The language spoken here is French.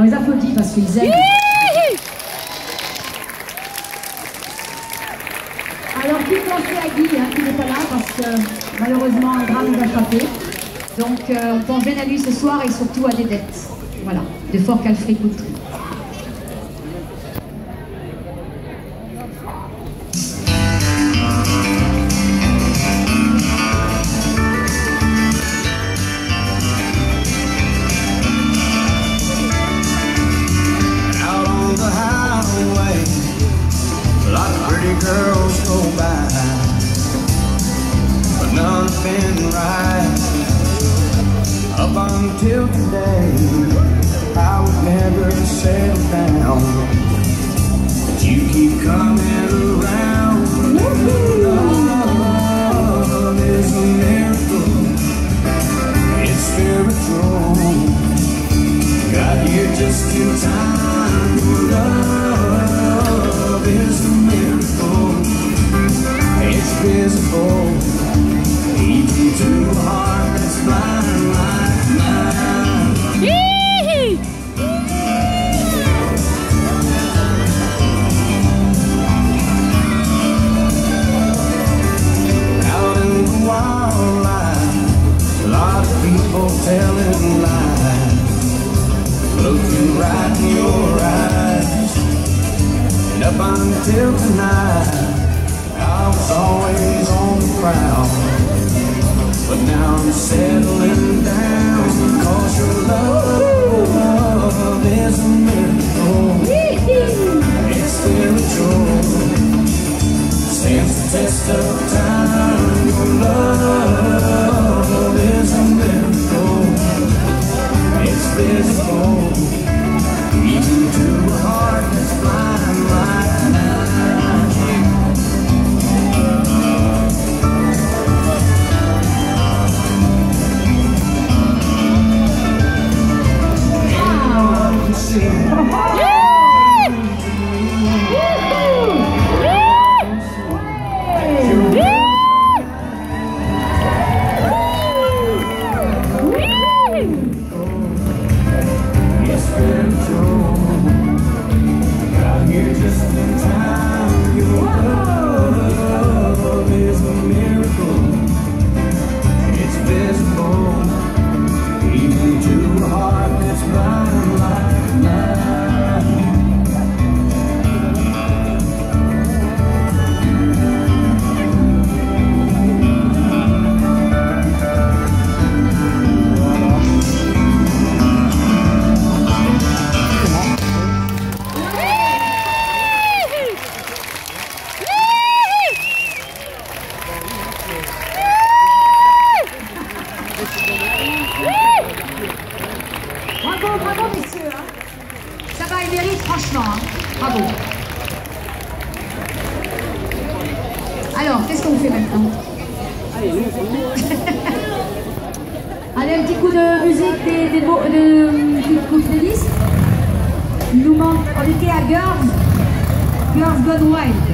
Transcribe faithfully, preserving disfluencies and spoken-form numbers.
les applaudit parce qu'ils aiment. Alors, qui pensait à Guy, hein, qui n'est pas là parce que malheureusement un drame nous a frappé. Donc, euh, on pense bien à lui ce soir et surtout à des dettes. Voilà, de Fort Calfrey Coutry. Girls go by, but nothing right. Up until today, I would never settle down, but you keep coming around. Love is a miracle, it's spiritual. Got here just in time. Love is a miracle, it's visible, even to a heart that's blind like mine. Out in the wildlife, a lot of people telling lies, looking right in your eyes. And up until tonight, I was always on the prowl, but now I'm settling down, cause your love is a miracle, it's spiritual, stands the test of time. Your love is a miracle, it's visible, even to a heart that's blind like mine. Bravo, bravo messieurs, hein. Ça va, il mérite franchement, hein. Bravo. Alors, qu'est-ce qu'on fait maintenant? Allez, un petit coup de musique des, des, de, de, de, de playlist. Il nous manque, on était à Girls, Girls Gone Wild.